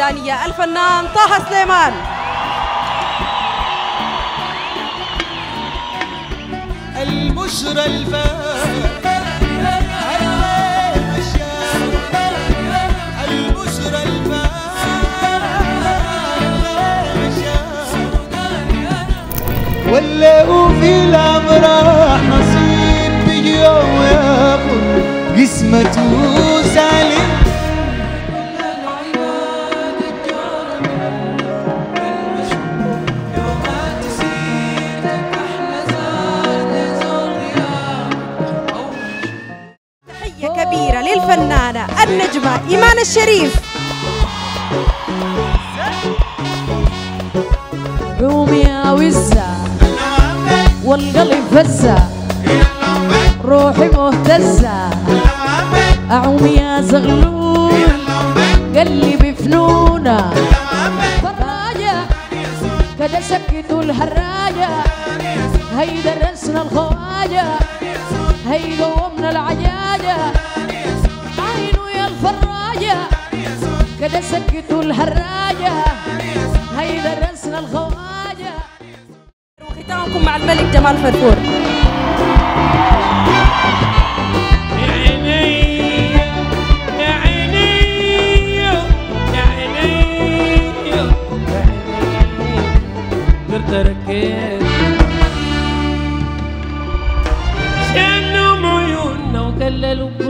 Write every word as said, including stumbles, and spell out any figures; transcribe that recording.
السودانية الفنان طه سليمان. البشرى الفاتحة البشرى ولا في الأمراح نصيب بيوم ياخد قسمته سالم. تحية كبيرة للفنانة النجمة إيمان الشريف. قومي يا وزة والقلب فزة روحي مهتزة أعومي يا زغلول قلبي فنونة فراجة كده سكتوا الهراجة هي درسنا الخواجة هي قومنا العجاجة عينو يا الفراجة كده سكتوا الهراجة هي درسنا الخواجة. وختامكم مع الملك جمال فرفور. يا عيني يا عيني يا عيني يا عيني قدرت اركز شنهم عيوننا وكللوا